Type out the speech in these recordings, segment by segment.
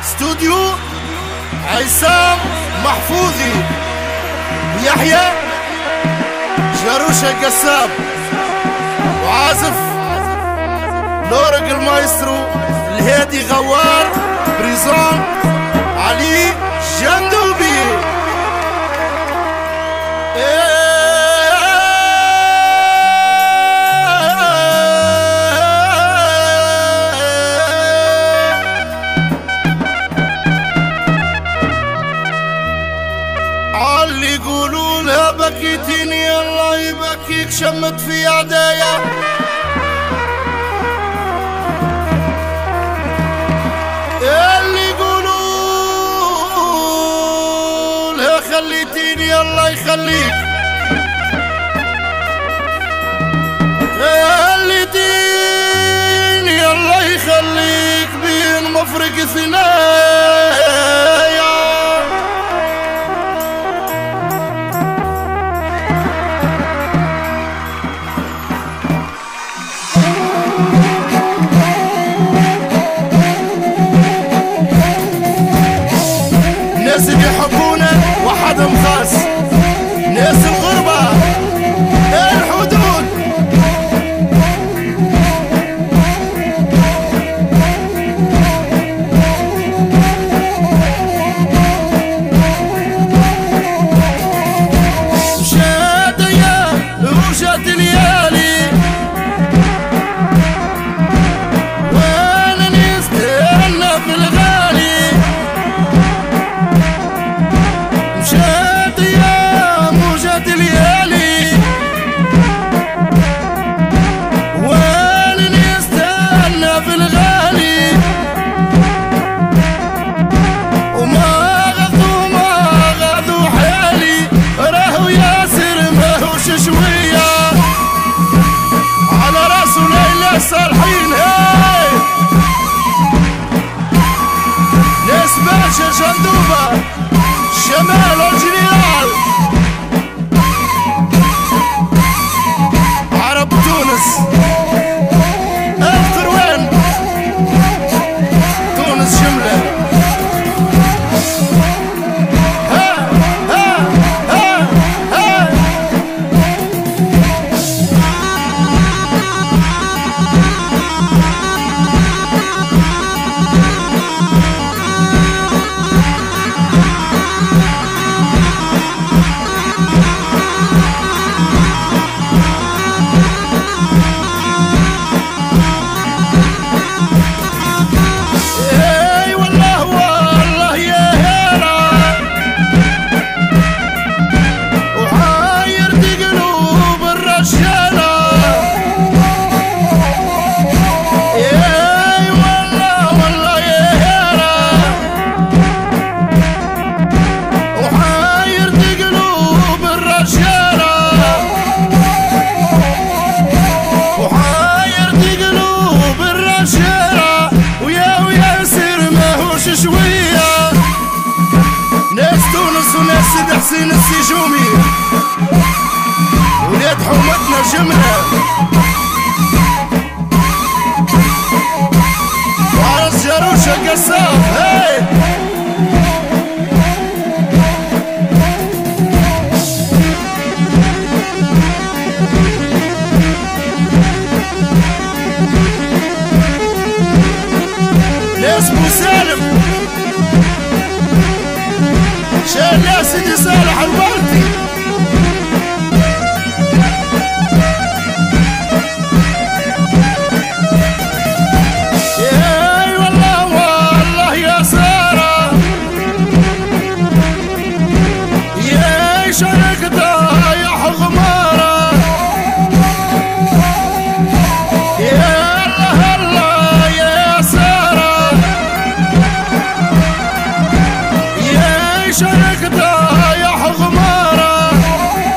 استوديو عصام محفوظي ويحيى جاروشة قساب، وعازف لورق المايسترو الهادي غوار بريزون علي جندوبي. اللي يقولوا لها بكيتيني الله يبكيك، شمت في عدايا اللي يقولوا لها خليتيني الله يخليك، خليتيني الله يخليك بين مفرق ثنايا. ناس بيحبونا وحدهم خاص، ناس الغربة الحدود مشات ايام ومشات ليالي، وانا نستنى في الغالي. مشات ايام وجات ليالي، وانا نستنى في الغالي. وما غضوا حالي، راهو ياسر ماهوش شوية على راسو ليلى صالحين. هاي ناس باشا جندوبة شمال الجنرال عرب تونس القروان تونس جملة. ها ها ها ها حسين السجومي ولاد حومتنا جملة، وعرس جاروشة قساب. هاي ناس مسالم شال يا سيدي صالح الوردي. ياي والله والله يا سارة، ياي شارك ضايع غمارة. يا الله الله يا سارة، ياي شارك ضايع غمارة.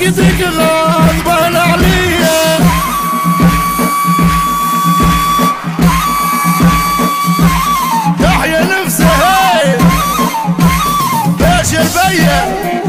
سكتك غضبان عليا. تحيا نفسه هي باشا البيا